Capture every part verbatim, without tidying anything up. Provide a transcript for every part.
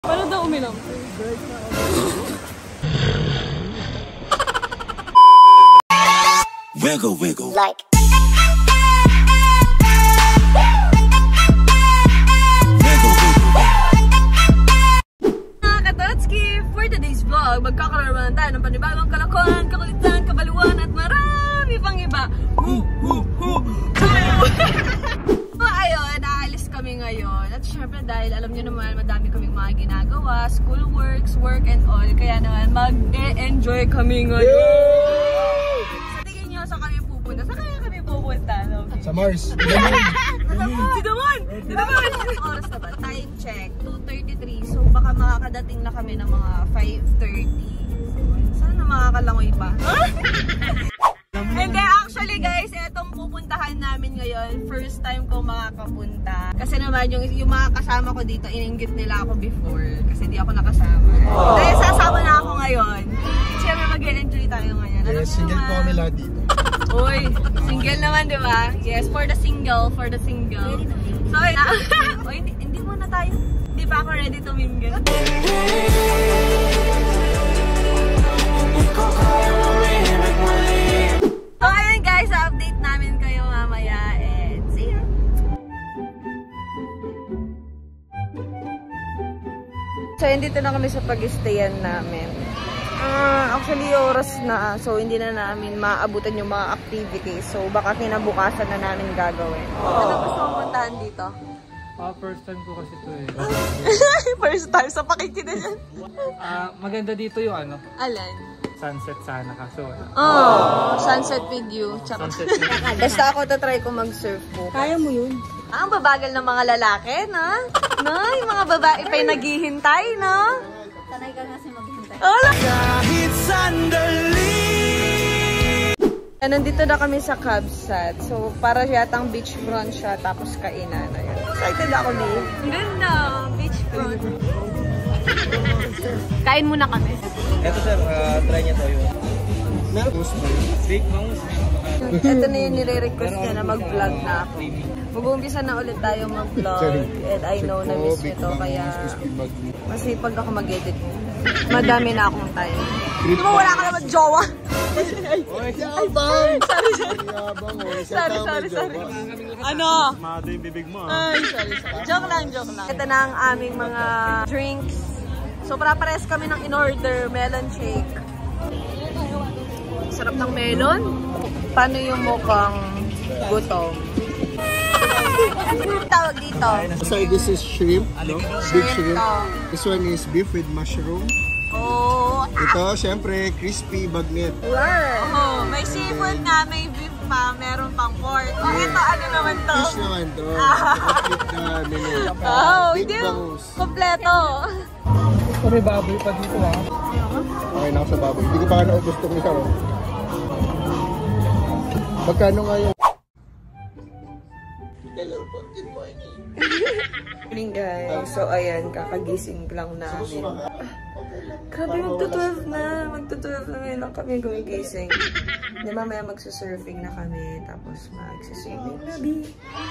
Paano daw uminom? Wiggle, wiggle. Like. Wiggle, wiggle. Mga Katotski, for today's vlog, magkakaroon tayo ng panibagong kalokohan, kakulitan, kabaluan, at marami pang iba. Woo, woo, woo. So, ayun, naalis kami ngayon. At syempre dahil alam nyo naman, madami kaming mga ginagawa, school works, work and all. Kaya naman, mag-e-enjoy kami ngayon. Sa kami pupunta. Sa kaya kami pupunta, no? Sa Mars. Si Damon! Si Damon! Oras na ba? Time check. two thirty-three. So baka makakadating na kami ng mga five thirty. So, sana makakalangoy pa. Hindi, actually guys, etong pupuntahan namin ngayon, first time ko makakapunta. Kasi naman, yung, yung mga kasama ko dito, ininggit nila ako before. Kasi di ako nakasama. Aww. Dahil sasama na ako ngayon. Siyempre mag-enjoy tayo ngayon. Yes, single po kami lahat dito. Uy, single naman, di ba? Yes, for the single, for the single. So, na Uy, hindi, hindi muna tayo. Hindi pa ako ready to mingle. So, ayun guys, update namin kayo mamaya and see you. So, dito na kami sa pag-stayan namin. Uh, actually, oras na. So, hindi na namin maabutan yung mga activities. So, baka kinabukasan na namin gagawin. Oh. Ano gusto mong puntahan dito? Ah, first time ko kasi ito eh. First time sa pakikinig yan. Ah, maganda dito yung ano, Alan? sunset sana kaso. Oh, sunset video. Sunset video. Basta ako tatry ko mag-surf po. Kaya mo yun. Ah, ang babagal ng mga lalaki, no? No, yung mga babae pa'y naghihintay, no? Sanay ka kasi maghintay. Kahit sandali. Nandito na kami sa Cabsat. So, para yatang beachfront siya, tapos kainan. Ayun. Excited ako, Lee. Ganda, beachfront. Kain muna kami. Ito sir, uh, try niya to yung steak bangus. Ito na yung nire-request niya na mag-vlog na ako. Mag-uumpisa na ulit tayo mag-vlog. And I know na miss nyo to, kaya masipag ako mag-edit mo. Madami na akong time. Di ba wala ka naman jowa? Ay, sorry, sorry. Sorry, sorry, sorry. Ano? Mado yung bibig mo. Ay, sorry, sorry. Joke lang, joke lang. Ito na ang aming mga drinks. So, para-pares kami ng in-order melon shake. Sarap ng melon. Paano yung mukhang gutom? Ano tawag dito? So this is shrimp, no? Big shrimp. Oh. This one is beef with mushroom. Oh, Ito, syempre, crispy bagnet. oh, may seafood na, may beef pa, meron pang pork. Oh, ito, ano naman to? Fish naman to. Complete na menu. Oh, Big hindi bangus. kompleto. May baboy pa dito ha. Okay na ako sa baboy. Hindi ko pa ka naubos itong isa. Oh. Magkano nga yung... Hello po, good morning. Morning guys. So ayan, kakagising lang namin. Ah, grabe, magto-twelve na. Magto-twelve na ngayon lang kami gumigising. Hindi, mamaya magsusurfing na kami. Tapos magsiswimming na, Bi.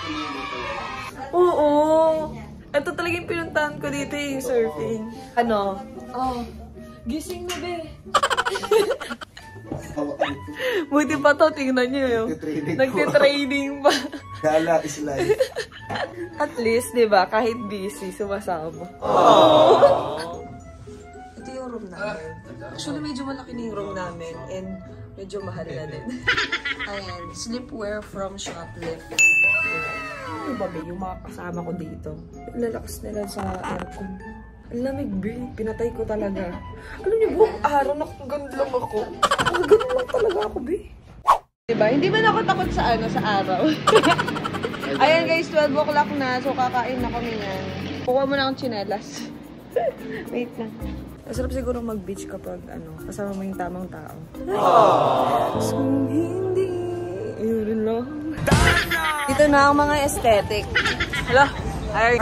Oo. Ito talaga yung pinuntahan ko dito, yung surfing. Ano? Oh, gising na, Be. Buti pa to, tingnan nyo yun. Nagtitraining pa. Gala is life. At least, di ba, kahit busy, sumasama. Aww. Ito yung room namin. Actually, medyo malaki na yung room namin. And medyo mahal na din. Ayan, sleepwear from Shoplift. Ano ba, Be, yung mga kasama ko dito? Lalakas nila sa aircon. Ang lamig, Be. Pinatay ko talaga. Alam niyo, buong araw nakagano lang ako. Nakagano lang talaga ako, Be. Diba? Hindi ba ako takot sa ano, sa araw? Ayan guys, twelve o'clock na. So, kakain na kami yan. Kuha mo na akong tsinelas. Wait lang. Masarap siguro mag-beach kapag ano, kasama mo yung tamang tao. So, hindi. Yun lang. Dito na ang mga aesthetic. Hello? Ay.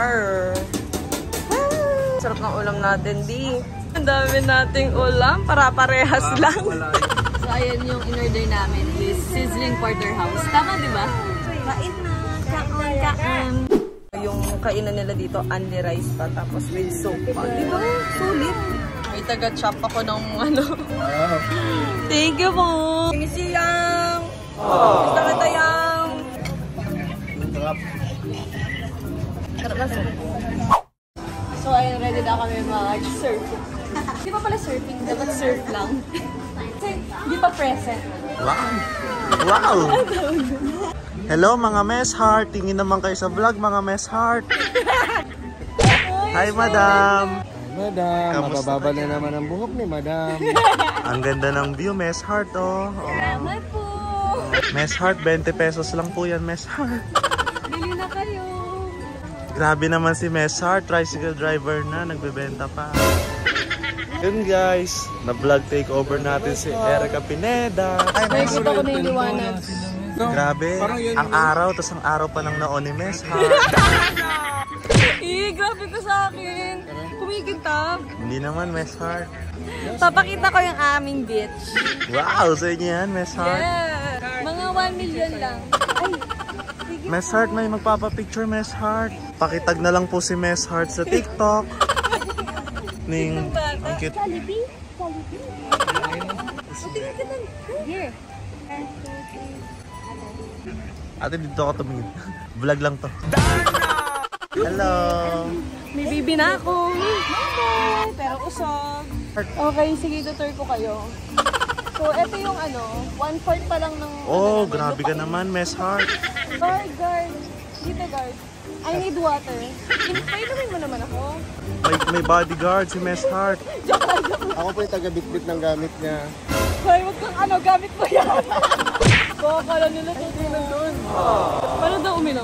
Sarap ng ulam natin, Di. Ang dami nating ulam. Para-parehas lang. So, ayan yung in-order namin. This sizzling porterhouse. Tama, di ba? Kain na. Kain, kain. Yung kainan nila dito, only rice pa, tapos with soup pa. Diba? Sulit. May taga-chop ako ng ano. Wow. Thank you po. Missy Yang. Gusto kita Yang. Sarap. Sarap na soup. So, ayun, ready na kami mag-surf. Di ba pala surfing? Dapat surf lang. Kasi, di pa present. Wow! Wow! Hello mga Mess Heart! Tingin naman kayo sa vlog mga Mess Heart! Hi Madam! Madam, Kamusta mabababa na naman ang buhok ni Madam. Ang ganda ng view Mess Heart oh! Oh. Salamat po! Mess Heart, twenty pesos lang po yan Mess Heart! Bili na kayo! Grabe naman si Mess Heart, tricycle driver na, nagbebenta pa. Yun guys, na-vlog takeover natin si Erica Pineda. Nakikita ko na yung liwanag. Grabe, ang araw, tas ang araw pa ng naon ni Mess Heart. Eh, grabe ka sa akin. Kumikintab. Hindi naman Mess Heart. Papakita ko yung aming beach. Wow, sa inyo yan Mess Heart. Yeah. Mga one million lang. Ay, sige. Mess Heart, may magpapapicture Mess Heart. Pakitag na lang po si Mess Heart sa TikTok. Ning, ang cute. Jollibee? Jollibee? Tingin ka lang. Here. Ate, dito ako tumingin. Vlog lang to. Hello! May bibi na ako. Hi, pero usog. Okay, sige, tutur ko kayo. So, ito yung ano, one-fourth pa lang ng... Oh, ano, grabe ka lupain. naman, Mess Heart. Guard, guard. Dito, guard. I need water. Painumin mo naman ako. May, may bodyguard si Mess Heart. Ako po yung taga-bit-bit ng gamit niya. Hoy, wag kang ano, gamit mo yan. Baka kala nila tutunan doon. Paano daw uminom?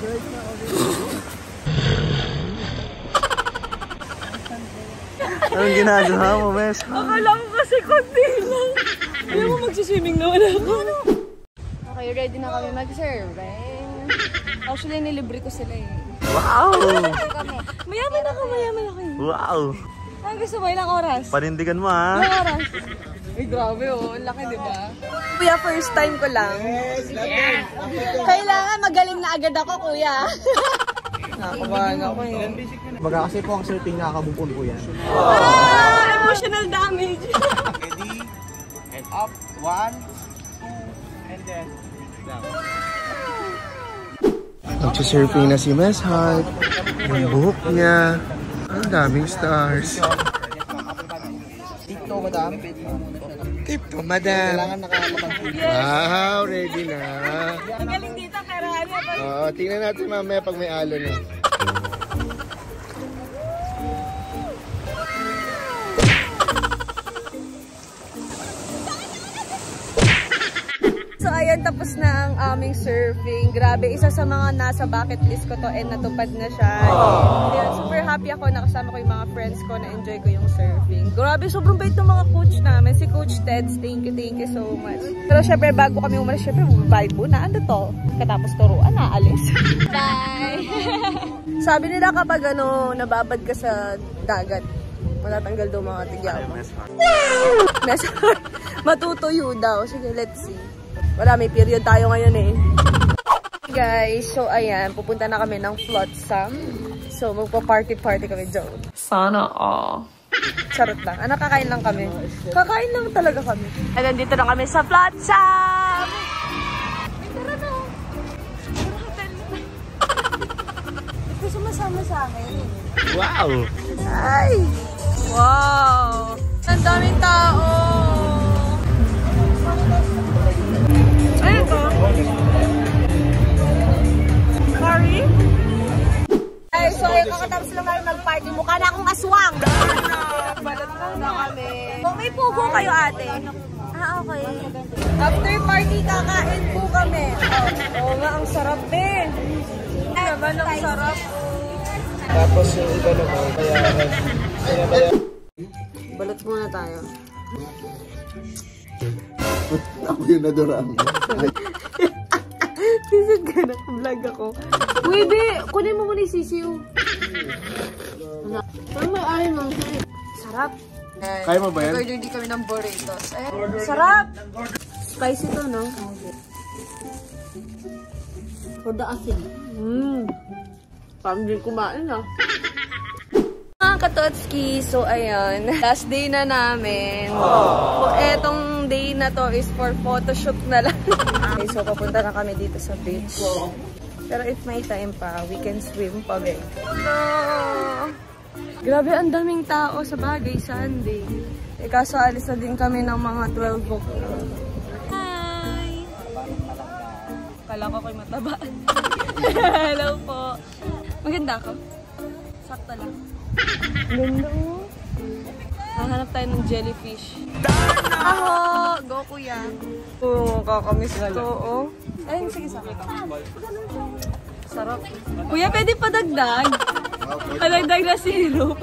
Anong ginagawa mo, Mess Heart? Akala ko kasi konti lang. Hindi mo magsiswimming naman ako. Okay, ready na kami mag-surf. Actually, nilibre ko sila eh. Wow! Mayaman ako, mayaman ako eh. Wow! Ang gusto mo, ilang oras? Panindigan mo ha. Ilang oras? Ay, grabe oh. Ang laki, di ba? Kuya, first time ko lang. Kailangan magaling na agad ako, kuya. Nakabahan ako eh. Baga kasi po ang surfing nakakabupon po yan. Ah! Emotional damage. Ready? And up. One, two, and then down. Nagsisurfing na si Mess Heart. Yung buhok niya. Ang daming stars. Dito, madam. Tip to, Madam. Kailangan nakalabang. Wow, ready na. Magaling dito, pero ano pa? Oo, tingnan natin mamaya pag may alon na. So ayan, tapos na ang aming surfing. Grabe, isa sa mga nasa bucket list ko to and natupad na siya. And, yun, super happy ako, nakasama ko yung mga friends ko, na-enjoy ko yung surfing. Grabe, sobrang bait ng mga coach namin. Si Coach Teds, thank you, thank you so much. Pero syempre, bago kami umalis, syempre, vibe mo na. Ano to? Katapos turuan, naalis. Bye! Sabi nila kapag ano, nababad ka sa dagat, matatanggal daw mga tigyaw mo. Mess Heart. Matutuyo daw. Sige, let's see. Wala, may period tayo ngayon eh. Guys, so ayan, pupunta na kami ng Flotsam. So, magpa-party-party kami dyan. Sana all. Charot lang. Ah, nakakain lang kami. Kakain lang talaga kami. At nandito na kami sa Flotsam! May tara na. Ito sumasama sa akin. Wow! Ay! Wow! Ang daming tao! Ayun ko! Sorry? Ay, so ayun, kakatapos lang namin mag-party. Mukha na akong aswang! Balat lang na kami. Kung may pugo kayo, ate. Ah, okay. After party, kakain po kami. Oo oh, nga, ang sarap din. Naman ang sarap. Tapos yung iba naman, kaya kaya kaya Balot muna tayo. Ako yung naduraan. Sisig ka na, vlog ako. Pwede, kunin mo muna yung sisiw. Ano may ayaw ng sisiw? Sarap. Kaya mo ba yan? Order din kami ng burritos. Eh, sarap! Spicy to, no? For the asin. Mmm. Parang din kumain ah. Mga Katotski, so ayan, last day na namin. So, etong day na to is for photoshoot na lang. Okay, so papunta na kami dito sa beach. Pero if may time pa, we can swim pa, babe. No. Grabe, ang daming tao sa bagay, Sunday. Eh, kaso alis na din kami ng mga twelve o'clock. Hi! Kala ko ko'y mataba. Hello po. Maganda ako. Sakto lang. Ganda oh. Hahanap tayo ng jellyfish. Aho! Go, kuya. Oo, oh, kakamiss ko, oh. Ay, sige, sakit. Sarap. Kuya, pwede pa dagdag? Padagdag na syrup.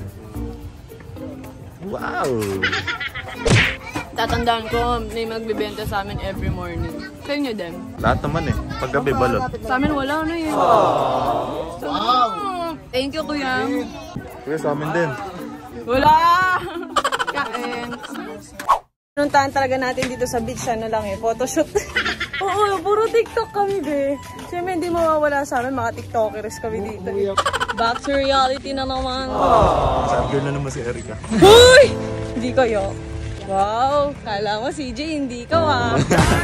Wow! Tatandaan ko, may magbibenta sa amin every morning. Sa inyo din? Lahat naman eh. Paggabi, balot. Sa amin wala na yun. Wow! Thank you, kuya. Kuya, sa amin din. Wala! Kain. Puntahan talaga natin dito sa beach, ano lang eh, photoshoot. Oo, puro TikTok kami, be. Siyempre, hindi mawawala sa amin, mga TikTokers kami dito. Eh. Back to reality na naman. Sad girl na naman si Erica. Uy! Hindi kayo. Wow, kala mo C J, hindi ka ah.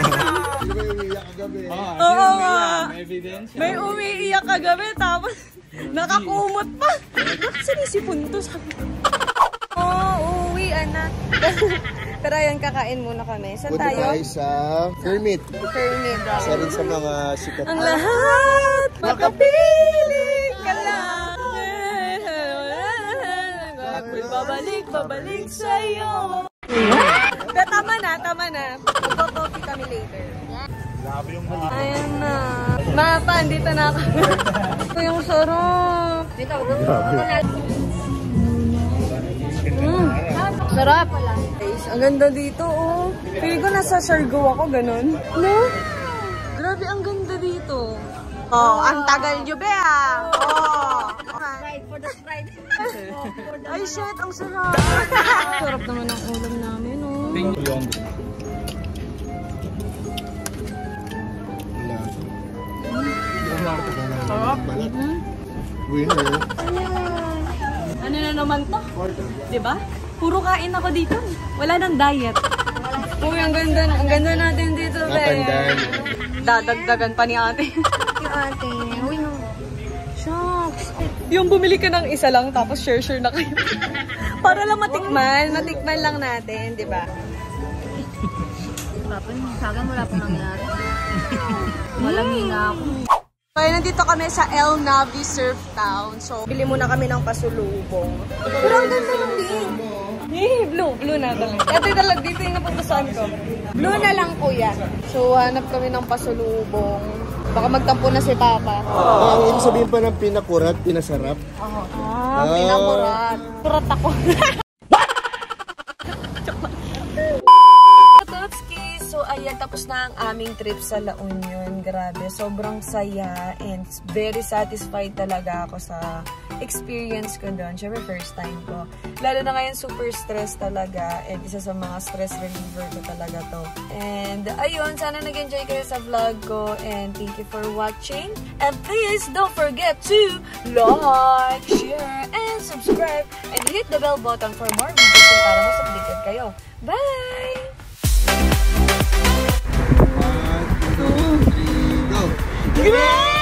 Oo nga. May evidence. May umiiyak kagabi, tapos nakakumot pa. Bakit sinisipon to? Sabi ko. Oo, uwi, anak. Pero ayun, kakain muna kami. Saan Punta tayo? tayo sa Kermit. Kermit. Isa rin sa mga sikat. Ang lahat, makapili ka lang. Babalik, babalik sa'yo. Pero tama na, tama na. Magpo-coffee kami later. Grabe yung mali. Ayan na. Mapa, andito na kami. Ito yung sarap. Dito, mm. Sarap. Guys, ang ganda dito, oh. Pili ko nasa Siargao ako, ganun. No? Grabe, ang ganda dito. Oh, ang tagal nyo, be, ah. Oh. Sprite for the Sprite. Ay, shit, ang sarap. Sarap naman ang ulam namin, oh. Sarap. Winner. Ano na naman to? Diba? Puro kain ako dito. Wala nang diet. Uy, ang ganda, ang ganda natin dito, be. Mapandan. Dadagdagan pa ni ate. Yung ate, uy no. Shucks. Yung bumili ka ng isa lang, tapos share-share na kayo. Para lang matikman. Matikman lang natin, di ba? Wala pa yun. Sa akin wala pa nangyari. Malangin na ako. Kaya nandito kami sa El Navi Surf Town. So, bili muna kami ng pasulubong. Pero ang ganda ng link. Eh, blue. Blue na talaga. Ito talaga dito yung napupusan ko. Blue na lang, kuya. So, hanap kami ng pasulubong. Baka magtampo na si Papa. Ah, ang ibig sabihin pa ng pinakurat, pinasarap. Ah, pinakurat. Kurat ako. Katotski, so ayan, tapos na ang aming trip sa La Union. Grabe, sobrang saya and very satisfied talaga ako sa experience ko doon. Siyempre, first time ko. Lalo na ngayon, super stress talaga. And isa sa mga stress reliever ko talaga to. And ayun, sana nag-enjoy kayo sa vlog ko. And thank you for watching. And please, don't forget to like, share, and subscribe. And hit the bell button for more videos para mas updated kayo. Bye! One, two, three, go! Grabe!